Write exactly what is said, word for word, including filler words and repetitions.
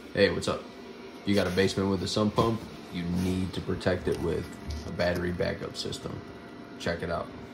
Hey, what's up? You got a basement with a sump pump? You need to protect it with a battery backup system. Check it out.